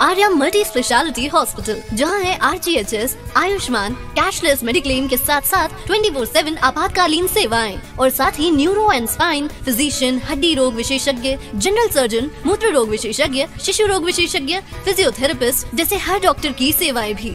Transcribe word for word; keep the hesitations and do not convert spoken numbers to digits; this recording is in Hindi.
आर्या मल्टी स्पेशलिटी हॉस्पिटल, जहां है R G H S, Ayushman, cashless mediclaim के साथ साथ ट्वेंटी फोर सेवन आपातकालीन सेवाएं और साथ ही न्यूरो एंड स्पाइन, फिजिशियन, हड्डी रोग विशेषज्ञ, जनरल सर्जन, मूत्र रोग विशेषज्ञ, शिशु रोग विशेषज्ञ, फिजियोथेरेपिस्ट जैसे हर डॉक्टर की सेवाएं भी।